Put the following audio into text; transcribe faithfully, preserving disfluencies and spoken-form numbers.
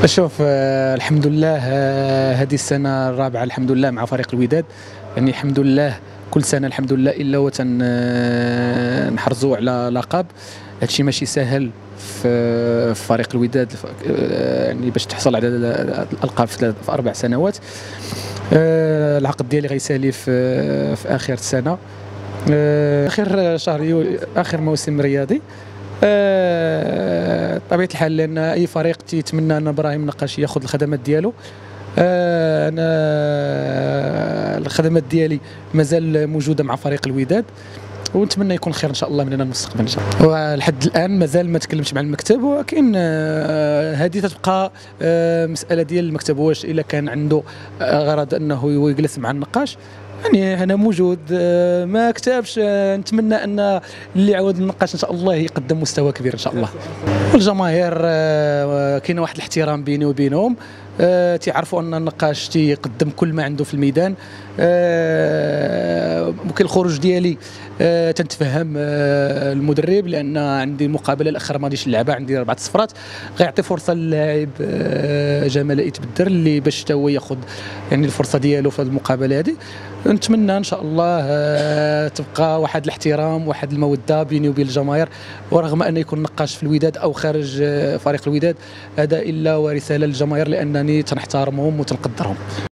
شوف آه الحمد لله آه هذه السنة الرابعة الحمد لله مع فريق الوداد. يعني الحمد لله كل سنة الحمد لله إلا وتن آه نحرزوا على لقب. هادشي ماشي سهل في فريق الوداد آه يعني باش تحصل على الألقاب في أربع سنوات. آه العقد ديالي غيسالي في, في آخر السنة، آه آخر شهر يوليو، آخر موسم رياضي. آه طبيعة الحال لأن أي فريق تيتمنى أن إبراهيم النقاش ياخذ الخدمات ديالو. آه أنا الخدمات ديالي مازال موجودة مع فريق الوداد، ونتمنى يكون خير ان شاء الله من هنا المستقبل ان شاء الله. ولحد الان مازال ما تكلمتش مع المكتب، ولكن هذه آه تتبقى آه مساله ديال المكتب، واش الا كان عنده آه غرض انه يجلس مع النقاش. يعني انا موجود آه ما كتبش. آه نتمنى ان اللي عاود النقاش ان شاء الله يقدم مستوى كبير ان شاء الله. والجماهير آه كاين واحد الاحترام بيني وبينهم، آه تيعرفوا ان النقاش تيقدم كل ما عنده في الميدان. آه ممكن الخروج ديالي آه تنتفهم آه المدرب، لان عندي المقابله الاخيره ما غاديش نلعبها، عندي اربعه صفرات، غيعطي فرصه للاعب آه جمال ائت بدر اللي باش حتى هو ياخذ يعني الفرصه ديالو في المقابله هذه. نتمنى ان شاء الله آه تبقى واحد الاحترام واحد الموده بيني وبين الجماهير، ورغم ان يكون نقاش في الوداد او خارج آه فريق الوداد، هذا الا ورساله للجماهير لانني تنحترمهم وتنقدرهم.